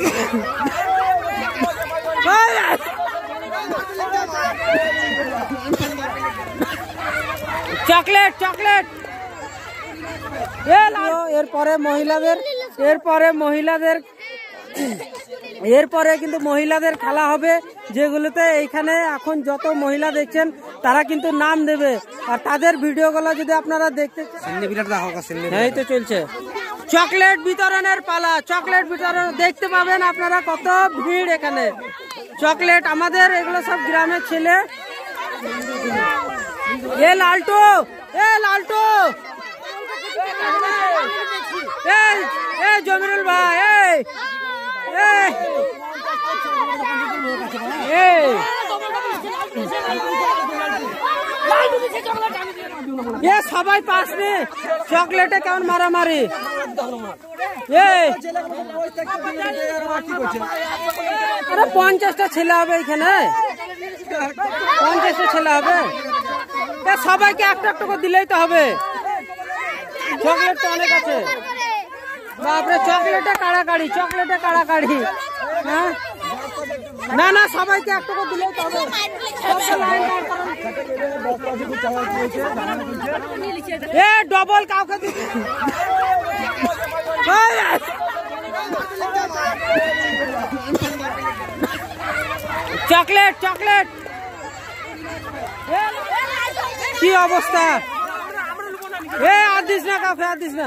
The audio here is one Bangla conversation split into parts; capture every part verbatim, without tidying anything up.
চকলেট চকলেট এরপরে মহিলাদের এরপরে মহিলাদের এরপরে কিন্তু মহিলাদের খেলা হবে, যেগুলোতে এইখানে এখন যত মহিলা দেখছেন তারা কিন্তু নাম দেবে। আর তাদের ভিডিওগুলো যদি আপনারা দেখতে এই তো চলছে চকলেট বিতরণের পালা। চকলেট বিতরণ দেখতে পাবেন আপনারা, কত ভিড় এখানে। চকলেট আমাদের এগুলো সব গ্রামের ছেলে। এ লালটু এ লালটু এই এ জমিরুল ভাই এই এই এ সবাই পাস নে চকলেটে কেমন মারামারি। আরে পঞ্চাশটা ছেলে হবে এখানে, পঞ্চাশটা ছেলে হবে। সবাইকে একটা একটা করে দিলেই তো হবে। চকলেট তো অনেক আছে বাপরে, চকলেটে কাড়াকাড়ি চকলেটে কাড়াকাড়ি। হ্যাঁ না না সবাইকে একটা করে দিলেই তো হবে। এ ডবল কাউকে চকলেট চকলেট কি অবস্থা। এ আর দিস না কাউকে, আর দিস না।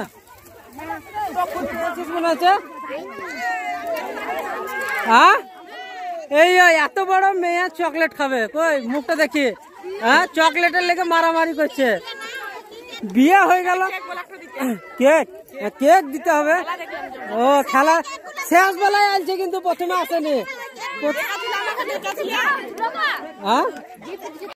মনে হচ্ছে হ্যাঁ এই এত বড় মেয়ে চকলেট খাবে, কই মুখটা দেখি। হ্যাঁ চকলেটের লেগে মারামারি করছে। বিয়ে হয়ে গেল, কেক কেক দিতে হবে। ও খেলা শেষ বেলায় আসছে, কিন্তু প্রথমে আসেনি। হ্যাঁ